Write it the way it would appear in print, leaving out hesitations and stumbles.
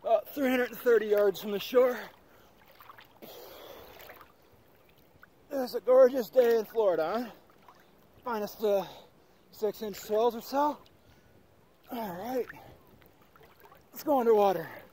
about 330 yards from the shore. It's a gorgeous day in Florida, huh? Minus the 6-inch swells or so. All right, let's go underwater.